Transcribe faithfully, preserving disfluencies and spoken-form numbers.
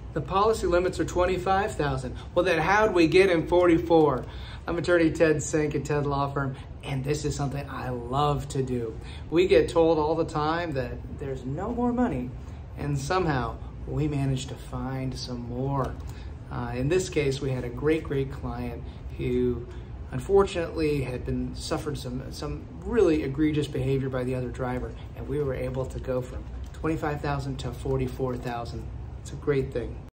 The policy limits are twenty-five thousand dollars. Well, then how'd we get in forty-four? I'm attorney Ted Sink at TED Law Firm, and this is something I love to do. We get told all the time that there's no more money, and somehow we managed to find some more. Uh, in this case, we had a great, great client who unfortunately had been suffered some, some really egregious behavior by the other driver, and we were able to go from twenty-five thousand dollars to forty-four thousand dollars. It's a great thing.